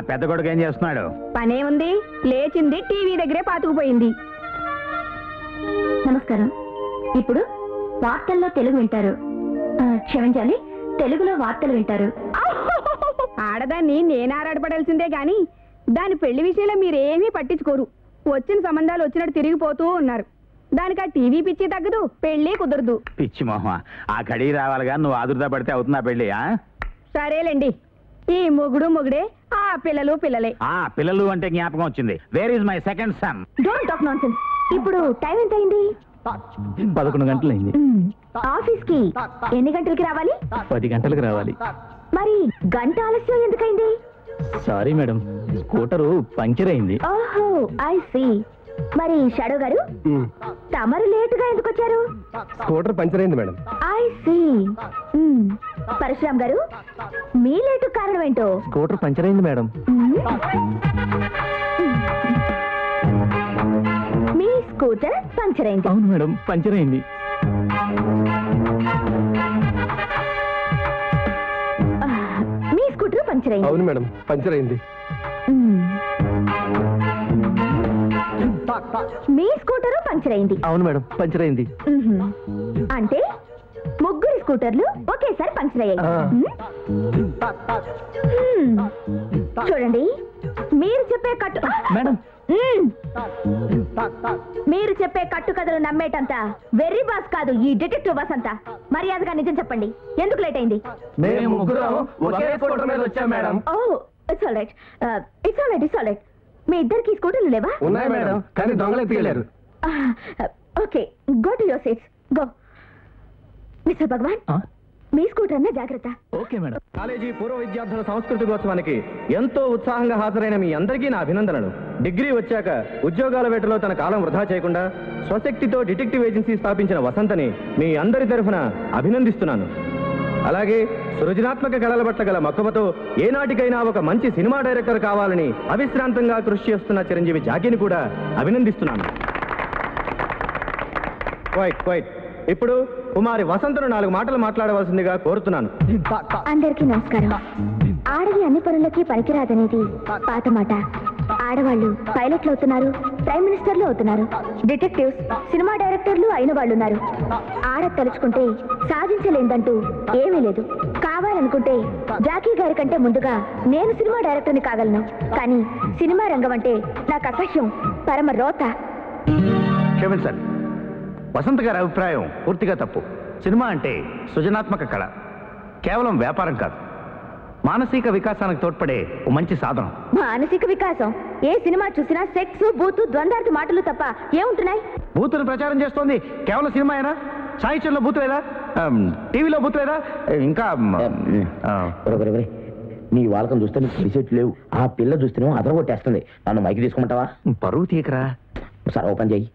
పెద్ద కొడుకు ఏం చేస్తున్నాడు? పనే ఉంది, లేచింది, టీవీ దగ్గరే పాతుకుపోయింది. నమస్కారం. ఇప్పుడు వార్తల్లో తెలుగు వింటారు. క్షమించాలి, తెలుగులో వార్తలు వింటారు. ఆడదాన్ని నేనారాడపడాల్సిందే గాని దాని పెళ్లి విషయంలో మీరేమీ పట్టించుకోరు. వచ్చిన సంబంధాలు వచ్చినట్టు తిరిగిపోతూ ఉన్నారు. దానికి ఆ టీవీ పిచ్చి తగ్గదు, పెళ్లి కుదరదు. పిచ్చి మొహం, ఆ గడి రావాలిగా, నువ్వు ఆదుర్దా పడితే అవుతుందా పెళ్లి? సరేలేండి, ఈ మొగుడే, ఆ పిల్లలు పిల్లలే. ఆ పిల్లలు అంటే జ్ఞాపకం వచ్చింది. Where is my second son? Don't talk nonsense. ఇప్పుడు టైం ఎంత అయింది? 11 గంటలైంది. ఆఫీస్ కి ఎన్ని గంటలకి రావాలి? 10 గంటలకు రావాలి. మరి గంట ఆలస్యం ఎందుకైంది? సారీ మేడం, స్కూటరు పంక్చర్ అయింది. ఓహో, ఐ సీ. మరి షాడో గారు, తమరు లేటుగా ఎందుకు వచ్చారు? స్కూటర్ పంక్చర్ అయింది madam. I see. Parashuram garu, మీ లేటు కారణం ఏంటో? స్కూటర్ పంక్చర్ అయింది మేడం. మీ స్కూటర్ పంక్చర్ అయింది? అవును మేడం, పంక్చర్ అయింది. మీ స్కూటర్ పంక్చర్ అయింది? అవును మేడం, పంక్చర్ అయింది. మీ స్కూటర్ పంక్చర్ అయింది? అవును మేడం, పంక్చర్ అయింది. అంటే ముగ్గురు స్కూటర్లు ఒకేసారి పంక్చర్ అయ్యాయి. చూడండి, మీరు చెప్పే కట్టు మేడం మీరు చెప్పే కట్టు కథలు నమ్మేటంత వెర్రి బాస్ కాదు ఈ డిటెక్టివ్ బాస్ అంతా. మర్యాదగా నిజం చెప్పండి, ఎందుకు లేట్ అయింది? మేము ముగ్గురం ఒకే స్కూటర్ మీద వచ్చాం madam. Oh, it's all right, it's all right. మీ ఇద్దరికి స్కూటర్లు లేవా? ఉన్నాయి మేడం, కానీ దొంగలు ఎత్తుకెళ్లారు. Okay, go to your seats, go. Mister Bhagwan, మీ స్కూటర్ అన్న జాగ్రత్త. Okay madam. కాలేజీ పూర్వ విద్యార్థుల సాంస్కృతికోత్సవానికి ఎంతో ఉత్సాహంగా హాజరైన మీ అందరికీ నా అభినందనలు. డిగ్రీ వచ్చాక ఉద్యోగాల వేటలో తన కాలం వృధా చేయకుండా స్వశక్తితో డిటెక్టివ్ ఏజెన్సీ స్థాపించిన వసంతని మీ అందరి తరఫున అభినందిస్తున్నాను. అలాగే సృజనాత్మక కళల పట్ల గల మక్కువతో ఏనాటికైనా ఒక మంచి సినిమా డైరెక్టర్ కావాలని అవిశ్రాంతంగా కృషి చేస్తున్న చిరంజీవి జాకీని కూడా అభినందిస్తున్నాను. క్వైట్. ఇప్పుడు కుమారి వసంతను 4 మాటలు మాట్లాడవలసిందిగా కోరుతున్నాను. అందరికీ నమస్కారం. ఆడది అన్ని పనులకి పనికిరాదనేది పాత మాట. ఆడవాళ్ళు పైలట్లు అవుతున్నారు, ప్రైమ్ మినిస్టర్లు అవుతున్నారు, డిటెక్టివ్స్, సినిమా డైరెక్టర్లు అయిన వాళ్ళు ఉన్నారు. ఆడ తలుచుకుంటే సాధించలేదంటూ ఏమీ లేదు. కావాలనుకుంటే జాకీ గారి కంటే ముందుగా నేను సినిమా డైరెక్టర్ని కాగలను. కానీ సినిమా రంగం అంటే నాకు అసహ్యం, పరమ రోత. క్షమించండి, వసంత్ గారి అభిప్రాయం పూర్తిగా తప్పు. సినిమా అంటే సృజనాత్మక కళ, కేవలం వ్యాపారం కాదు. మానసిక వికాసానికి తోడ్పడే ఓ మంచి సాధనం. మానసిక వికాసం? ఏ సినిమా చూసినా సెక్స్, బూతు, ద్వందార్థ మాటలు తప్ప ఏముంటున్నాయి? బూతును ప్రచారం చేస్తోంది కేవలం సినిమా అయినా? సాహిత్యంలో బూతు లేదా? టీవీలో బూతు లేదా? ఇంకా నీ వాళ్ళకం చూస్తే నీకు రిసెట్ లేవు. ఆ పిల్ల చూస్తేనేమో అదర కొట్టేస్తుంది. నన్ను మైకి తీసుకుంటావా? పరువు తీయకరా. సరే, ఓపెన్ చెయ్యి.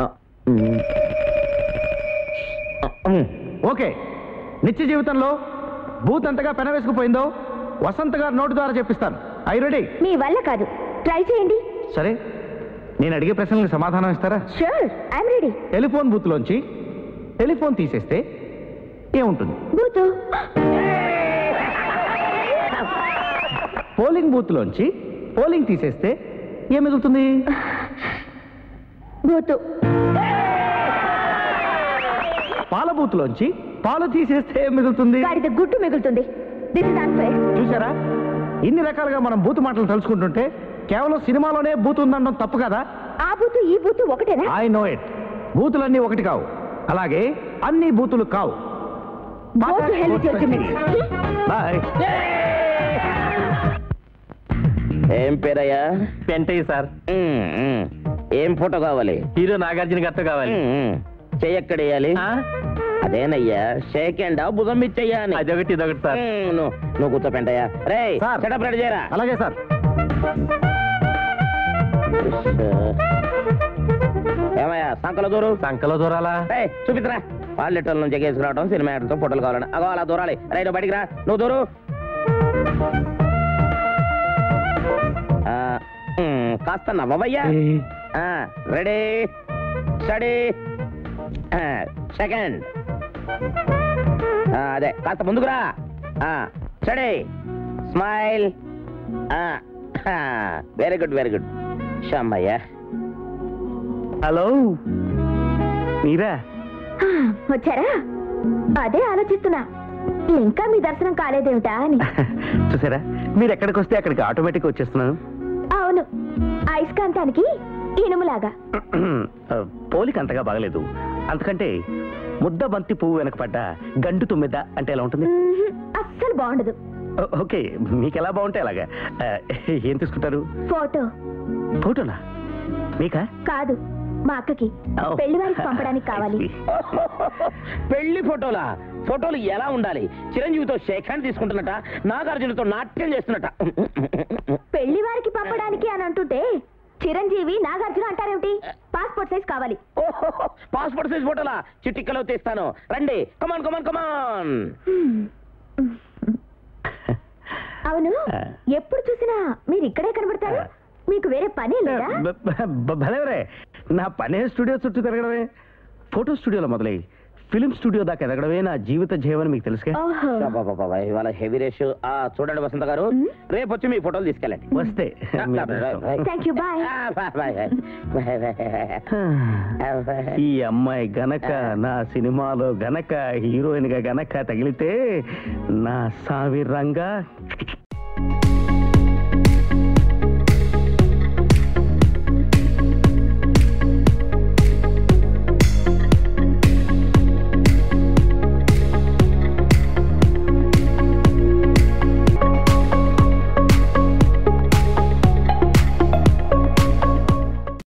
ఓకే, నిత్య జీవితంలో బూత్ ఎంతగా పెనవేసుకుపోయిందో వసంత్ గారు నోటు ద్వారా చెప్పిస్తాను. I ready? మీ వల్ల కాదు, ట్రై చేయండి. సరే, నేను అడిగే ప్రశ్నలకు సమాధానం ఇస్తారా? Sure, I'm ready. Telephone booth లోంచి టెలిఫోన్ తీసేస్తే ఏముంటుంది? బూతు. పోలింగ్ బూత్ లోంచి పోలింగ్ తీసేస్తే ఏం మిగులుతుంది? బూతు. పాల బూత్ లోంచి పాలు తీసేస్తే ఏం మిగులుతుంది? గాడిద గుట్టు మిగులుతుంది. This is unfair. చూసారా, ఇన్ని రకాలుగా మనం బూతు మాటలు తలుచుకుంటుంటే కేవలం సినిమాలోనే బూతు ఉందనడం తప్పు కదా? ఆ బూతు ఈ బూతు ఒకటేనా? I know it. బూతులన్నీ ఒకటి కావు, అలాగే అన్ని బూతులు కావు. బాయ్. ఏం పేరయ్యా? పెంటయ్య సార్. ఏం ఫోటో కావాలి? హీరో నాగార్జున గారితో కావాలి. చెయ్యక్కడేయాలి? అదేనయ్యా, షేక్ హ్యాండ్ భుజం ఇచ్చయ్యా అని. అదొకటి ఇదొకటి సార్. నువ్వు కూర్చో పెంటయ్యా. రే సెటప్ రెడీ చేయరా. అలాగే సార్. ఏమయ్యా, సంకలో దూరాలా? చూపిద్రా. వాళ్ళెటోళ్ళ నుంచి ఎగేసుకురావడం, సినిమా యాక్టర్తో ఫోటోలు కావాలని. అగో అలా దూరాలి. రైట్, బయటికి రా. నువ్వు దూరు. కాస్త నవ్వయ్యా. Ready, study, second. అదే, కాస్త ముందుకురా. Steady, smile. Very good very good. Shammayya. Hello మీరా? వచ్చారా? అదే ఆలోచిస్తున్నా, ఇంకా మీ దర్శనం కాలేదేమిటా అని. చూసారా, మీరు ఎక్కడికి వస్తే అక్కడికి ఆటోమేటిక్ వచ్చేస్తున్నాను. అవును, అయస్కాంతానికి ఇనుములాగా. పోలిక అంతగా బాగలేదు. అంతకంటే ముద్ద బంతి పువ్వు వెనక పడ్డ గండు తుమ్మెద అంటే ఎలా ఉంటుంది? అస్సలు బాగుండదు. ఓకే, మీకు ఎలా బాగుంటే అలాగా. ఏం తీసుకుంటారు? ఫోటో. ఫోటోనా? మీకా? కాదు, మా అక్కకి పెళ్లి వారికి పంపడానికి కావాలి. పెళ్లి ఫోటోలా? ఫోటోలు ఎలా ఉండాలి? చిరంజీవితో షేక్ హ్యాండ్ తీసుకుంటున్నట, నాగార్జునతో నాట్యం చేస్తున్నట. పెళ్లి వారికి పంపడానికి అని అంటుంటే చిరంజీవి నాగార్జున అంటారేమిటి? పాస్పోర్ట్ సైజ్ కావాలి. పాస్పోర్ట్ సైజ్ ఫోటోలా? చిటిక్కలో తీస్తాను, రండి. కమాన్ కమాన్ కమాన్. అవును, ఎప్పుడు చూసినా మీరు ఇక్కడే కనబడతారు. మీకు వేరే పని లేదా? భలేవరే, నా పనే స్టూడియో చుట్టూ తిరగడమే. ఫోటో స్టూడియోలో మొదలై ఫిలిం స్టూడియో దాకా ఎదగడమే నా జీవిత జీవనం, మీకు తెలుసుగా. ఇవాళ హెవీ రేష్. చూడండి వసంత గారు, రేపు వచ్చి మీ ఫోటోలు తీసుకెళ్ళండి. వస్తే థ్యాంక్ యూ, బాయ్. ఈ అమ్మాయి గనక నా సినిమాలో గనక హీరోయిన్ గా గనక తగిలితే నా సావిరంగా